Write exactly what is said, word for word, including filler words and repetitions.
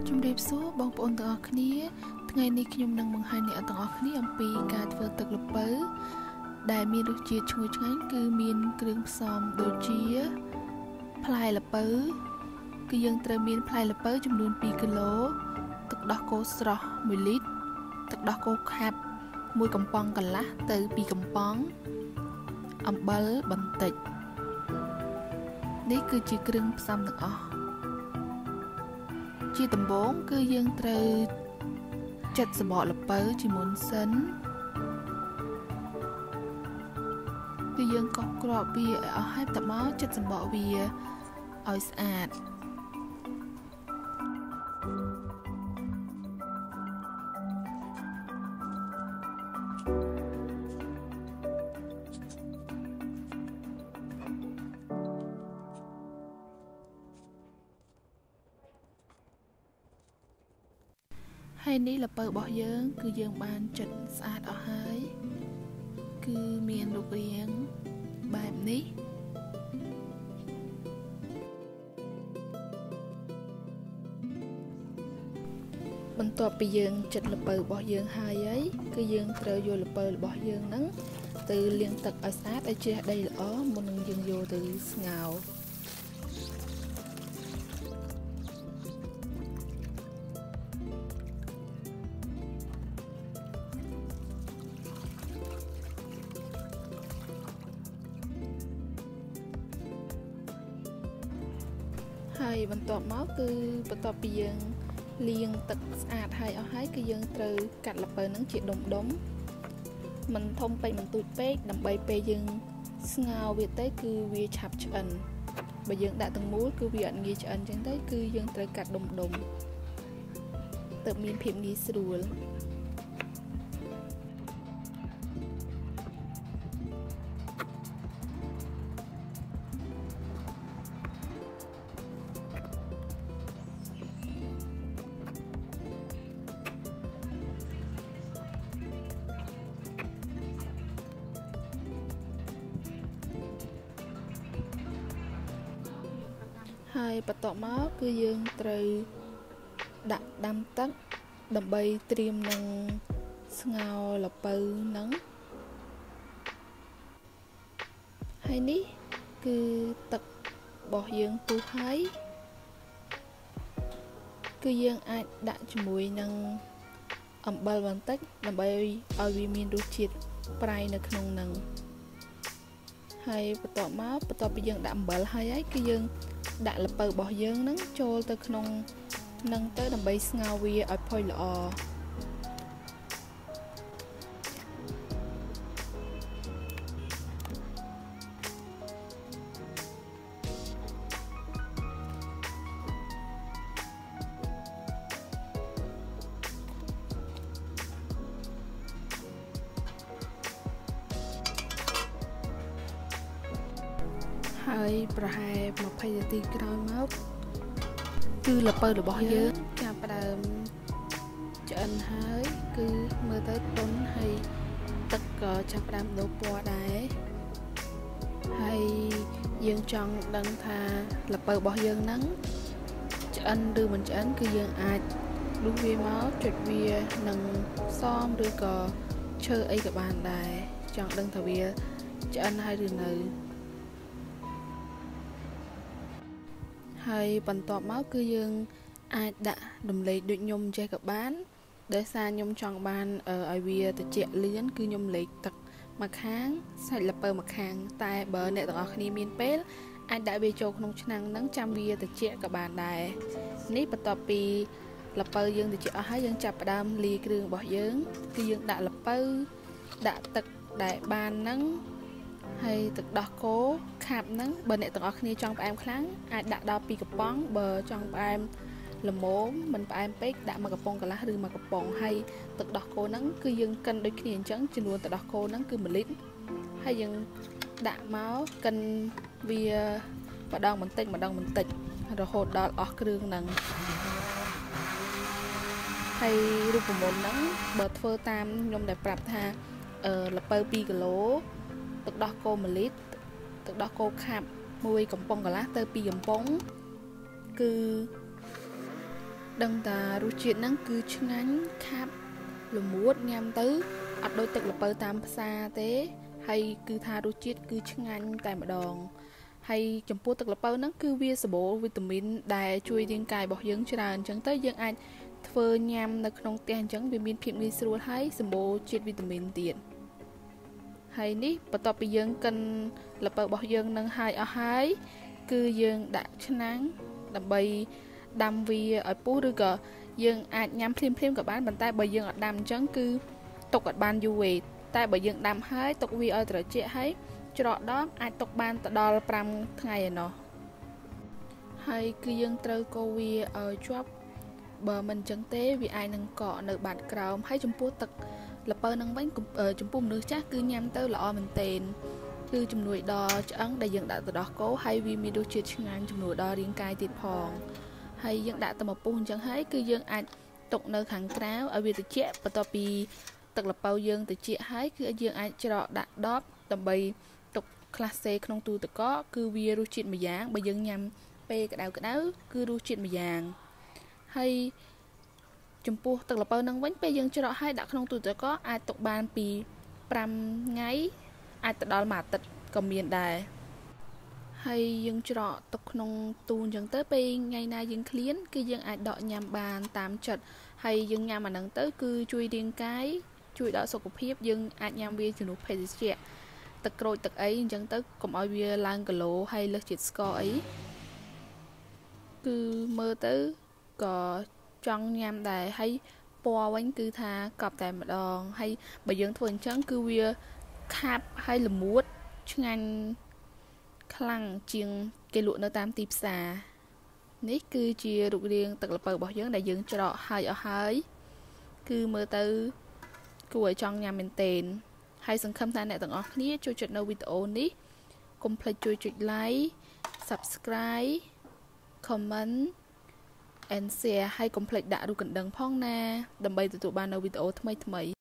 Chúng đẹp số bong bóng tầng ọc ní ngày ní khi nhung nâng mừng hai nị ở tầng ọc ní âm pi gà vừa tực lập bớ đại miền được chia chui ngắn cứ miền kêu xòm đồ chia plai lập bớ cứ dân trời miền plai lập bớ trong luôn pi kilo tực đo cô sro mười lít tực đo cô hạp mùi cầm pong cần lá từ pi cầm pong âm bớ bẩn tịch đấy cứ chỉ kêu xòm tầng ọc chia tầm bốn cứ dân trời chặt sờ bỏ lập bớ chỉ muốn sấn cứ dân có cọp bia ở hai tập máu chặt sờ bỏ bia ở sạch hay ní là bờ bỏ dướng cứ dương ban chỉnh sạch ở hai cứ miền lục riêng bài níបន្ទាប់ពីយើងចិត្តល្ពៅរបស់យើងហើយហើយគឺយើងត្រូវយកល្ពៅរបស់យើងហ្នឹងទៅលាងទឹកឲ្យស្អាតឲ្យជ្រះដីល្អមុននឹងយើងយកទៅស្ងោរហើយបន្ទាប់មកគឺបន្ទាប់ពីយើងលាងទឹកស្អាតហើយអស់ហើយគឺយើងត្រូវកាត់ល្ពៅហ្នឹងជាដុំដុំមិនធំពេកមិនទូចពេកដើម្បីពេលយើងស្ងោរវាទៅគឺវាឆាប់ឆ្អិនបើយើងដាក់ទាំងមូលគឺវាអត់ងាយឆ្អិនចឹងទៅគឺយើងត្រូវកាត់ដុំដុំទើបមានភាពងាយស្រួលហើយបន្ទាប់មកគឺយើងត្រូវដាក់ដាំទឹកដើម្បីត្រៀមនឹងស្ងោរល្ពៅហ្នឹងហើយនេះគឺទឹករបស់យើងពុះហើយគឺយើងអាចដាក់ជាមួយនឹងអំបិលបន្តិចដើម្បីឲ្យវាមានរសជាតិប្រៃនៅក្នុងហ្នឹងហើយបន្ទាប់មកបន្ទាប់ពីយើងដាក់អំបិលហើយហើយគឺយើងដាក់ល្ពៅរបស់យើងហ្នឹងចូលទៅក្នុងនឹងទៅដើម្បីស្ងោរវាឲ្យផុយល្អហើយប្រហែលยี่สิบនាទីក្រោយមកគឺល្ពៅរបស់យើងចាប់ផ្ដើមឆ្អិនហើយគឺមើលទៅទន់ហើយទឹកក៏ចាប់ផ្ដើមដូរពណ៌ដែរហើយយើងចង់ដឹងថាល្ពៅរបស់យើងហ្នឹងឆ្អិនឬមិនឆ្អិនគឺយើងអាចដួសវាមកចុចវានឹងសមឬក៏ឈើអីក៏បានដែរចង់ដឹងថាវាឆ្អិនហើយឬនៅហើយបន្ទាប់មកគឺយើងអាចដាក់រំលែកដូចខ្ញុំចេះក៏បានដោយសារខ្ញុំចង់បានឲ្យវាត្រជាក់លឿនគឺខ្ញុំលេខទឹកមកខាងសាច់ល្ពៅមកខាងតែបើអ្នកទាំងអស់គ្នាមានពេលអាចដាក់វាចូលក្នុងឆ្នាំងហ្នឹងចាំវាត្រជាក់ក៏បានដែរនេះបន្ទាប់ពីល្ពៅយើងត្រជាក់អស់ហើយយើងចាប់ផ្ដើមលាយគ្រឿងរបស់យើងគឺយើងដាក់ល្ពៅដាក់ទឹកដែលបានហ្នឹងហើយទឹកដោះគោខាប់ហ្នឹងបើអ្នកទាំងអស់គ្នាចង់ផ្អែមខ្លាំងអាចដាក់ដល់ពីរកំប៉ុងបើចង់ផ្អែមល្មមមិនផ្អែមពេកដាក់មួយកំប៉ុងកន្លះឬមួយកំប៉ុងហើយទឹកដោះគោហ្នឹងគឺយើងកិនដូចគ្នាអញ្ចឹងចំនួនទឹកដោះគោហ្នឹងគឺមួយលីត្រហើយយើងដាក់មកកិនវាម្ដងបន្តិចម្ដងបន្តិចរហូតដល់អស់គ្រឿងហ្នឹងហើយរូបមន្តហ្នឹងបើធ្វើតាមខ្ញុំដែលប្រាប់ថាល្ពៅពីរគីឡូទឹកដោះគោមួយលីត្រទឹកដោះគោខាប់មួយកំប៉ុងកន្លះទៅពីរកំប៉ុងគឺ đằng ta rút chiết nắng cứ ngắn khắp lùm muốt nhằm tới ở đôiទឹកlà bơ tam xa thế hay cứ tha rút chiết cứ ngắn tại mà đòn hay chấm pua tức là bơ nó cứ vi sơ bộ vitamin đài chui điên cài bọc dưỡng cho đàn chẳng tới dân anh phơ nhằm nó không tiền chẳng vitamin phim đi sưu hay sơ bộ chiết vitamin tiền hay ní và tập bị dân cần là bơ bọc dưỡng nâng hai ở hai cứ dân đã nắng đầm bay đam vi ở pú đưa cờ dânអាចញ៉ាំភ្លាមភ្លាមក៏បានប៉ុន្តែបើយើងអត់ដាំអញ្ចឹងគឺទុកអត់បានយូរទេតែបើយើងដាំហើយទុកវាឲ្យត្រជាក់ហើយច្រកដងអាចទុកបានទៅដល់fiveថ្ងៃឯណោះហើយគឺយើងត្រូវកូរវាឲ្យជាប់បើមិនអញ្ចឹងទេវាអាចនឹងកកនៅបាតក្រោមហើយចំពោះទឹកល្ពៅនឹងវិញចំពោះមនុស្សចាស់គឺញ៉ាំទៅល្អមែនទែនគឺជំនួយដល់ឆ្អឹងដែលយើងដាក់ទៅដោះគោហើយវាមានរសជាតិឆ្ងាញ់ជំនួយដល់រាងកាយទៀតផងហើយយើងដាក់ទៅមកពុះអញ្ចឹងហើយគឺយើងអាចទុកនៅខាងក្រៅឲ្យវាត្រជាក់បន្ទាប់ពីទឹកល្ពៅយើងត្រជាក់ហើយគឺយើងអាចច្រកដាក់ដបដើម្បីទុកខ្លះសេក្នុងទូទឹកកកគឺវារសជាតិមួយយ៉ាងបើយើងញ៉ាំពេលក្តៅក្តៅគឺរសជាតិមួយយ៉ាងហើយចំពោះទឹកល្ពៅនឹងវិញពេលយើងច្រកហើយដាក់ក្នុងទូទឹកកកអាចទុកបានពីfiveថ្ងៃអាចទៅដល់មួយអាទិត្យក៏មានដែរហើយយើងច្រកទុកក្នុងទូអញ្ចឹងទៅពេលថ្ងៃណាយើងឃ្លានគឺយើងអាចដកញ៉ាំបានតាមចិត្តហើយយើងញ៉ាំអាហ្នឹងទៅគឺជួយរាងកាយជួយដល់សុខភាពយើងអាចញ៉ាំវាជំនួសភេសជ្ជៈទឹកក្រូចទឹកអីអញ្ចឹងទៅកុំឲ្យវាឡើងគីឡូហើយលើសជាតិស្ករអីគឺមើលទៅក៏ចង់ញ៉ាំដែរហើយពណ៌វិញគឺថាកប់តែម្ដងហើយបើយើងធ្វើអញ្ចឹងគឺវាខាប់ហើយល្មួតឆ្ងាញ់ខ្លាំងជាងគេលក់នៅតាមទីផ្សារនេះគឺជារូបរាងទឹកល្ពៅរបស់យើងដែលយើងច្រកហើយអស់ហើយគឺមើលទៅគួរឲ្យចង់ញ៉ាំមែនទែនហើយសង្ឃឹមថាអ្នកទាំងអស់គ្នាចូលចិត្តនៅវីដេអូនេះកុំភ្លេចជួយចុច like subscribe comment and share ហើយកុំភ្លេចដាក់រូបកណ្ដឹងផងណាដើម្បីទទួលបាននៅវីដេអូថ្មីៗ